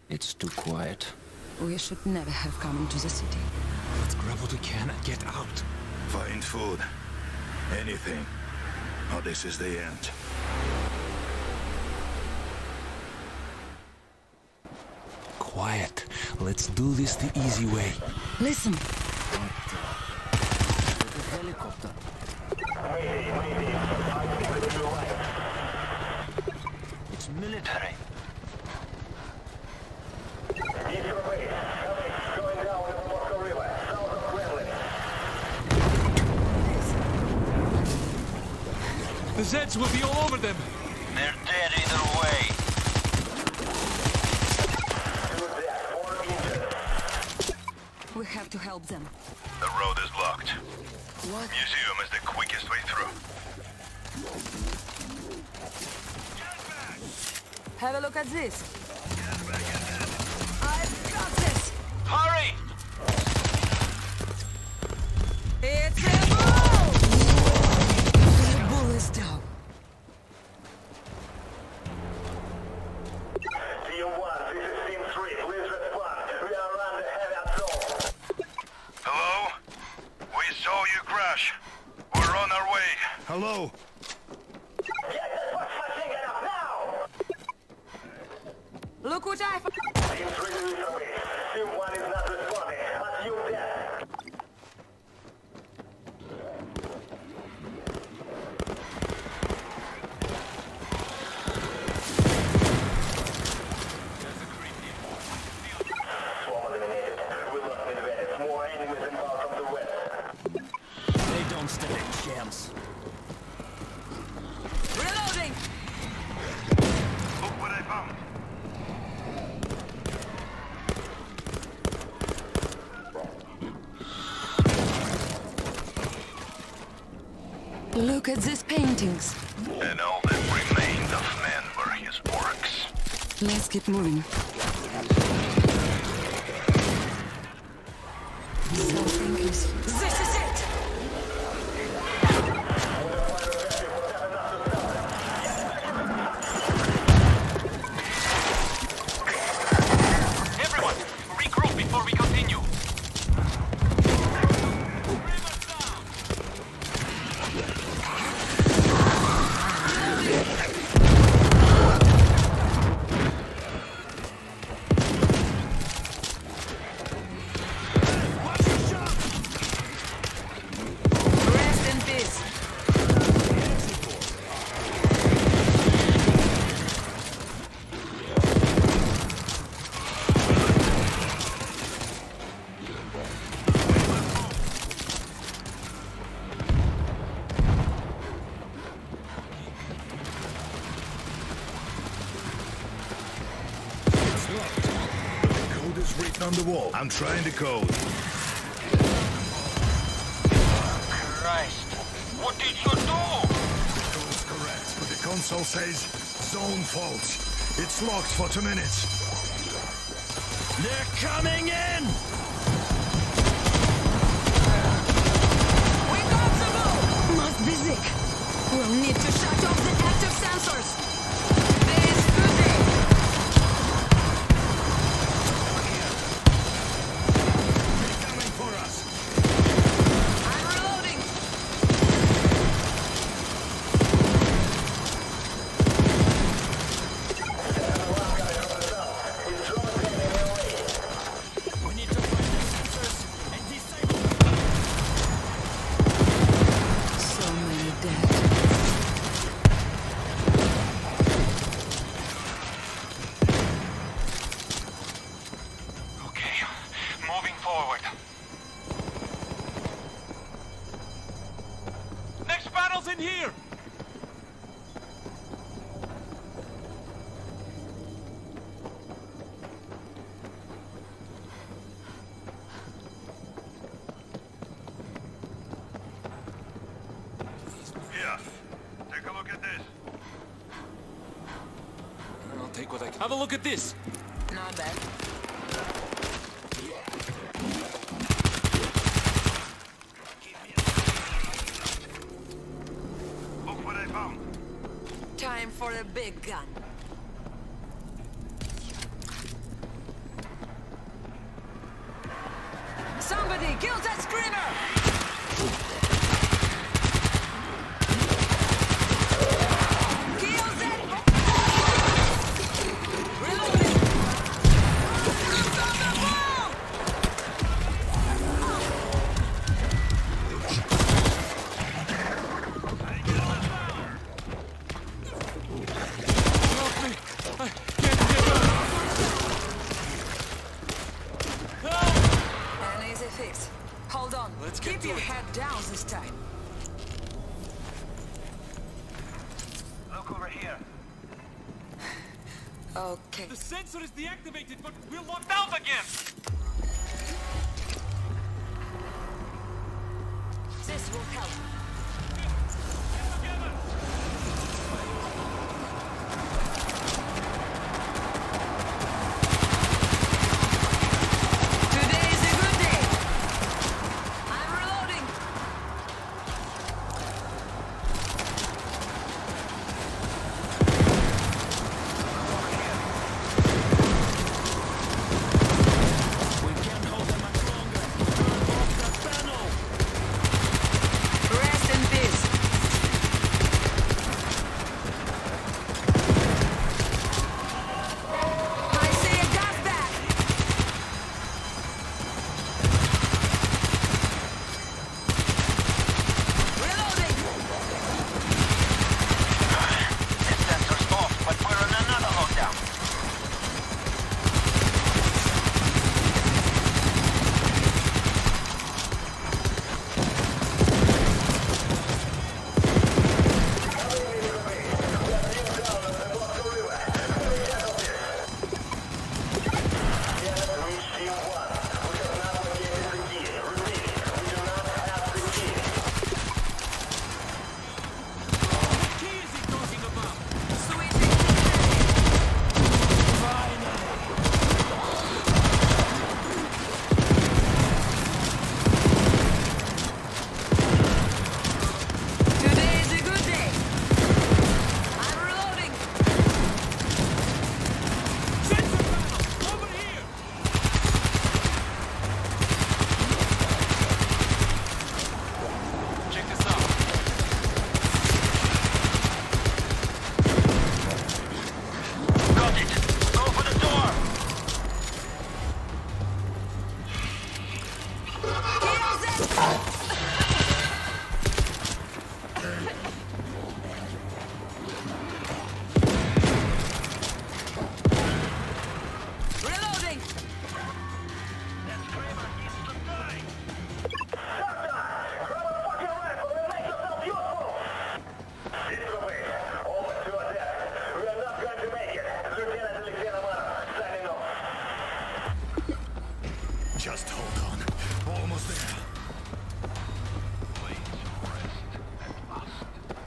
It's too quiet. We should never have come into the city. Let's grab what we can and get out. Find food. Anything. Or this is the end. Quiet. Let's do this the easy way. Listen. What the? There's a helicopter. It's military. The Zeds will be all over them. They're dead either way. We have to help them. The road is locked. What? Museum is the quickest way through. Have a look at this. I've got this. Hurry! It's a bull! The bull is down. Team 1, this is Team 3. Please respond. We are under heavy assault. Hello? We saw you crash. We're on our way. Hello? Get this first machine gun up now! Look what I found. Team 3 is with me. Team 1 is not responding. Assume death. Swarm eliminated. We lost mid-range. More enemies inbound from the west. They don't stand a chance. Reloading! Look what I found. Look at these paintings. And all that remained of men were his orcs. Let's keep moving. Something is... This is it! Everyone, regroup before we continue. Rest in peace. It's locked. The code is written on the wall. I'm trying the code. Christ, what did you do? The code's correct, but the console says zone fault. It's locked for 2 minutes. They're coming in! We got the bull! Must be Zik. We'll need to shut off the active sensors. This today. They're coming for us. I'm reloading. We need to find the sensors and disable them. So many dead. Okay, moving forward. Next battle's in here! Here, take a look at this. I'll take what I can. Have a look at this. Not bad. Look what I found. Time for a big gun. Kill that screamer! Kill that... Reloading! Shoot on the wall! An easy fix. Hold on. Let's get Keep to your it. head down this time. Look over here. Okay. The sensor is deactivated, but we're locked out again! This will help. Today is a good day. I'm reloading. We can't hold them much longer! Turn off the panel! Rest in peace. I see a gas bag. Reloading. This sensor's off, but we're in another lockdown. What key is he talking about? Switching. Today is a good day. I'm reloading. Sensor panel! Over here! Check this out. Got it. Go for the door. Kill that. Reloading. That screamer needs to die. Grab a fucking rifle and make yourself useful! Disobey. Over to our death. We are not going to make it. Lieutenant Alexander signing off. Just hold on. Almost there. Please rest and fast.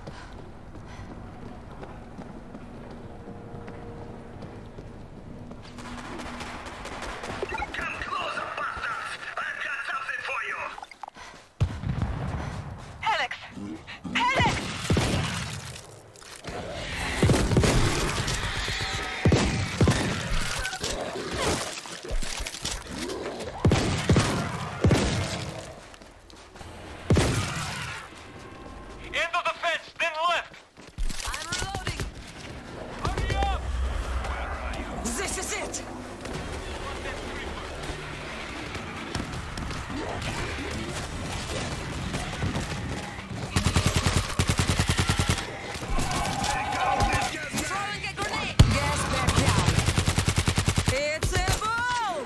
Come closer, bastards! I've got something for you! Alex. Alex. End of the fence, then left! I'm reloading. Hurry up! This is it. Throwing a grenade. Gas back down. It's a ball.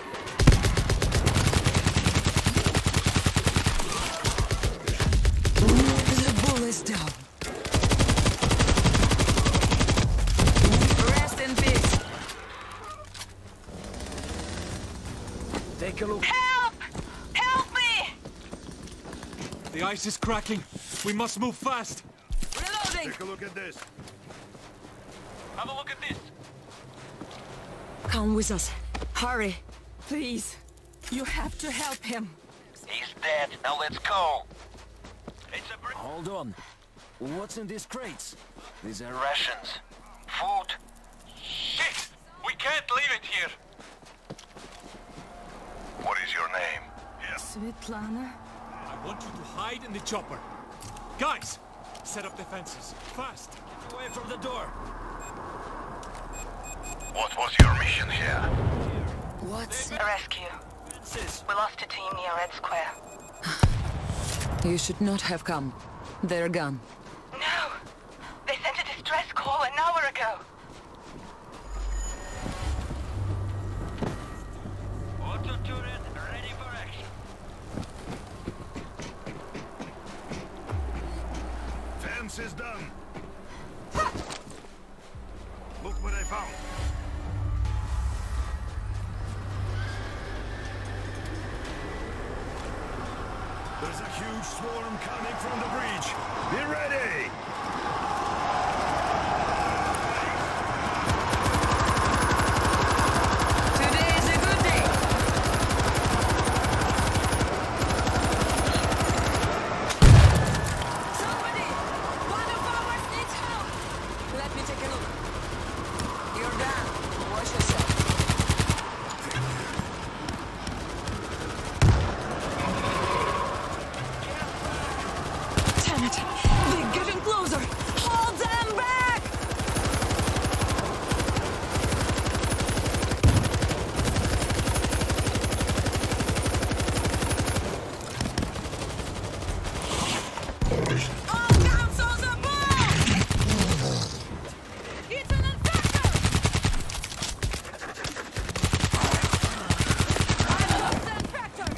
The bull is down. Rest in peace. Take a look. Help! Help me! The ice is cracking. We must move fast. Reloading. Take a look at this. Have a look at this. Come with us. Hurry. Please. You have to help him. He's dead. Now let's go. It's a Hold on. What's in these crates? These are rations. Food. Shit! We can't leave it here. What is your name? Yes, Svetlana? I want you to hide in the chopper. Guys, set up defenses. Fast. Away from the door. What was your mission here? What's... Rescue. We lost a team near Red Square. You should not have come. They're gone. No! They sent a distress call an hour ago. Auto turret ready for action. Fence is done. Look what I found. There's a huge swarm coming from the breach. Be ready! Today is a good day. Somebody! One of ours needs help! Let me take a look. You're done. Watch yourself. Damn it! They're getting closer! Hold them back! All counts on the ball! It's an infector! I lost the infector!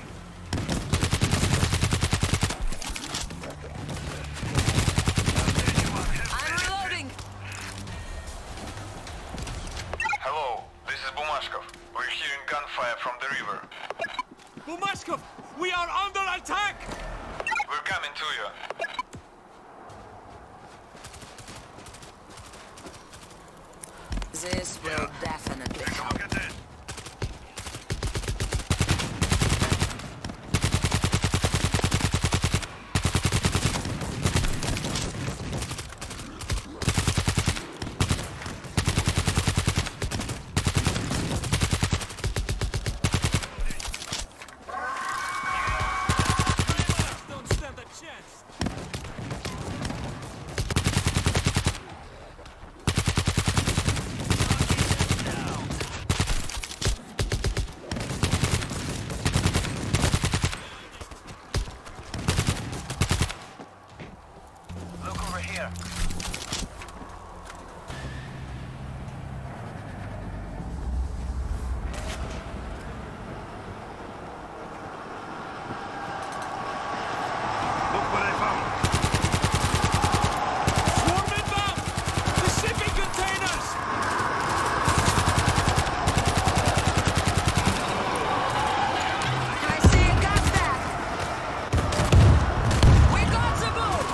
I'm reloading! Hello, this is Bumashkov. We're hearing gunfire from the river. Bumashkov, we are under attack! We're coming to you. This will definitely help. Look at that. Don't stand a chance. Look over here. Look what I found. Swarm inbound! The shipping containers! I see a gas bag! We got to move!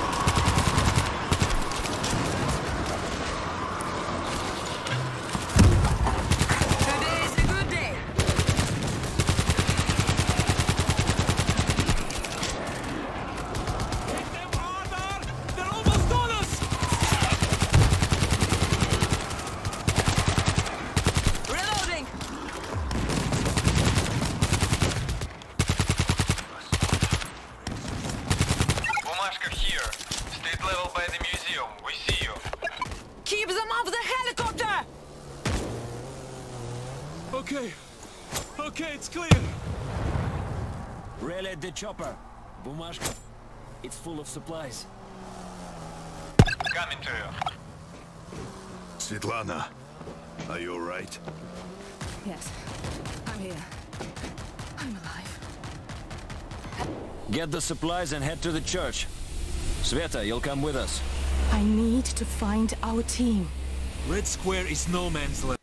Today is a good day. Hit them harder! They're almost on us! Reloading! Bumashkov here. State level by the museum. We see you. Keep them off the helicopter! Okay. Okay, it's clear. Relay the chopper. Bumashka. It's full of supplies. Coming to you. Svetlana, are you alright? Yes, I'm here. I'm alive. Get the supplies and head to the church. Sveta, you'll come with us. I need to find our team. Red Square is no man's land.